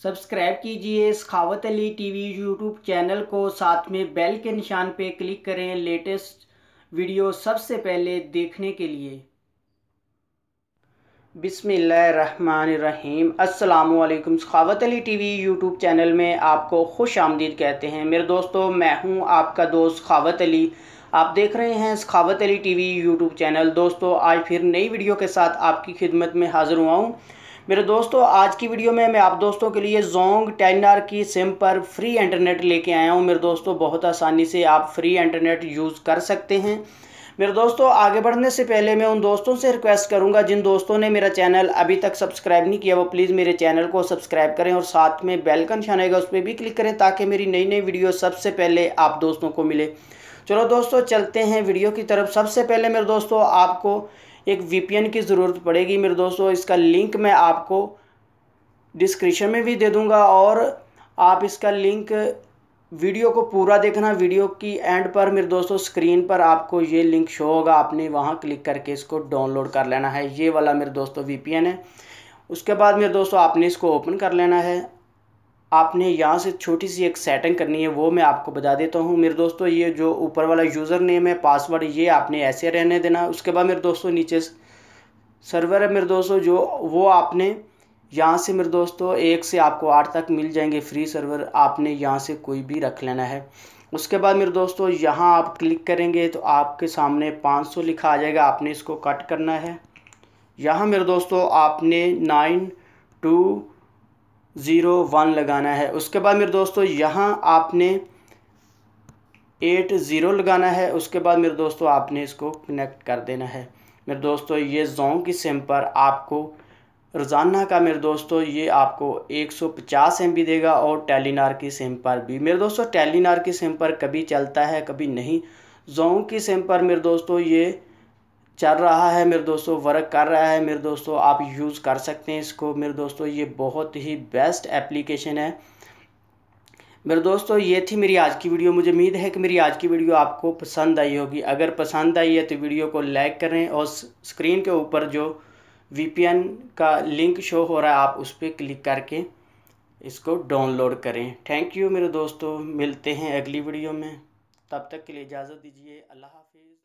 Subscribe कीजिए Sakhawat Ali TV YouTube channel को, साथ में बेल के निशान पे क्लिक करें लेटेस्ट वीडियो सबसे पहले देखने के लिए। बिस्मिल्लाहिर्रहमानिर्रहीम। अस्सलामुअलैकुम। Sakhawat Ali TV YouTube channel में आपको खुश आमदीद कहते हैं। मेरे दोस्तों, मैं हूं आपका दोस्त सखावत अली। आप देख रहे हैं Sakhawat Ali TV YouTube channel. दोस्तों, आज फिर नई वीडियो के साथ आपकी खिदमत में हाज़िर हुआ हूँ। मेरे दोस्तों, आज की वीडियो में मैं आप दोस्तों के लिए जोंग 10R की सिम पर फ्री इंटरनेट लेके आया हूँ। मेरे दोस्तों, बहुत आसानी से आप फ्री इंटरनेट यूज़ कर सकते हैं। मेरे दोस्तों, आगे बढ़ने से पहले मैं उन दोस्तों से रिक्वेस्ट करूंगा जिन दोस्तों ने मेरा चैनल अभी तक सब्सक्राइब नहीं किया, वो प्लीज़ मेरे चैनल को सब्सक्राइब करें और साथ में बेल का निशान आएगा उस पर भी क्लिक करें ताकि मेरी नई नई वीडियो सबसे पहले आप दोस्तों को मिले। चलो दोस्तों, चलते हैं वीडियो की तरफ। सबसे पहले मेरे दोस्तों, आपको एक VPN की ज़रूरत पड़ेगी। मेरे दोस्तों, इसका लिंक मैं आपको डिस्क्रिप्शन में भी दे दूंगा और आप इसका लिंक, वीडियो को पूरा देखना। वीडियो की एंड पर मेरे दोस्तों स्क्रीन पर आपको ये लिंक शो होगा, आपने वहाँ क्लिक करके इसको डाउनलोड कर लेना है। ये वाला मेरे दोस्तों VPN है। उसके बाद मेरे दोस्तों आपने इसको ओपन कर लेना है। आपने यहाँ से छोटी सी एक सेटिंग करनी है, वो मैं आपको बता देता हूँ। मेरे दोस्तों, ये जो ऊपर वाला यूज़र नेम है, पासवर्ड, ये आपने ऐसे रहने देना। उसके बाद मेरे दोस्तों नीचे सर्वर है मेरे दोस्तों, जो वो आपने यहाँ से मेरे दोस्तों 1 से आपको 8 तक मिल जाएंगे फ्री सर्वर। आपने यहाँ से कोई भी रख लेना है। उसके बाद मेरे दोस्तों यहाँ आप क्लिक करेंगे तो आपके सामने 500 लिखा आ जाएगा। आपने इसको कट करना है। यहाँ मेरे दोस्तों आपने 9201 लगाना है। उसके बाद मेरे दोस्तों यहाँ आपने 80 लगाना है। उसके बाद मेरे दोस्तों आपने इसको कनेक्ट कर देना है। मेरे दोस्तों, ये जोंग की सिम पर आपको रोज़ाना का मेरे दोस्तों ये आपको 150 MB देगा और टेलीनॉर की सिम पर भी। मेरे दोस्तों, टेलीनॉर की सिम पर कभी चलता है कभी नहीं। जोंग की सिम पर मेरे दोस्तों ये चल रहा है, मेरे दोस्तों वर्क कर रहा है। मेरे दोस्तों, आप यूज़ कर सकते हैं इसको। मेरे दोस्तों, ये बहुत ही बेस्ट एप्लीकेशन है। मेरे दोस्तों, ये थी मेरी आज की वीडियो। मुझे उम्मीद है कि मेरी आज की वीडियो आपको पसंद आई होगी। अगर पसंद आई है तो वीडियो को लाइक करें और स्क्रीन के ऊपर जो VPN का लिंक शो हो रहा है आप उस पर क्लिक करके इसको डाउनलोड करें। थैंक यू मेरे दोस्तों, मिलते हैं अगली वीडियो में। तब तक के लिए इजाज़त दीजिए। अल्लाह हाफिज़।